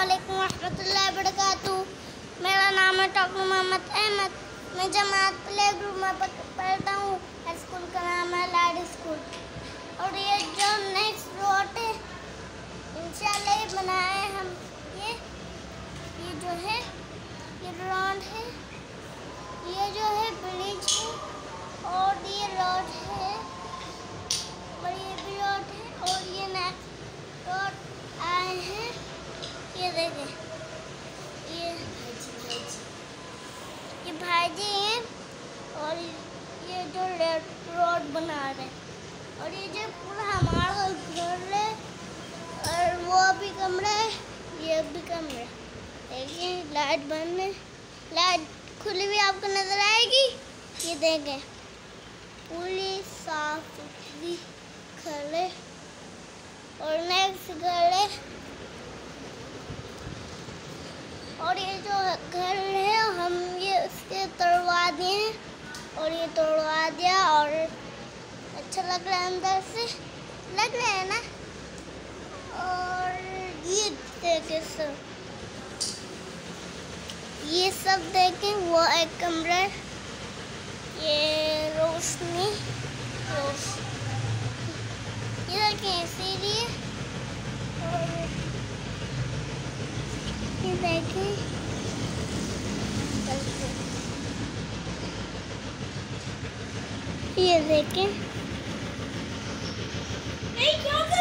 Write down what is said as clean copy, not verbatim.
अस्सलामुअलैकुम रहमतुल्लाहि वबरकातुहू। मेरा नाम है डॉक्टर मोहम्मद अहमद। मैं जमात प्ले ग्रुप में पढ़ता हूँ। स्कूल का नाम है लाड स्कूल। और ये जो नेक्स्ट रोड है इंशाल्लाह ये बनाए हम। ये जो है ये रोड है, ये जो है ब्रिज है, और ये रोड है, और ये भी रोड है, और ये नेक्स्ट रोड आए हैं। ये देखें, ये भाईजी हैं, और ये जो रोड बना रहे हैं, और ये जो पूरा हमारा घर है, और वो भी कमरा है, ये भी कमरा है। देखिए लाइट बंद है, लाइट खुली हुई आपको नजर आएगी। ये देखें पूरी साफ सुथरी घर है, और नेक्स्ट घर है, और ये जो घर है हम ये उसके तोड़वा दिए हैं, और ये तोड़वा दिया, और अच्छा लग रहा है, अंदर से लग रहा है ना। और ये देखें सब, ये सब देखें, वो एक कमरा, ये रोशनी ये देखें इसीलिए, और ये देखें ये देखें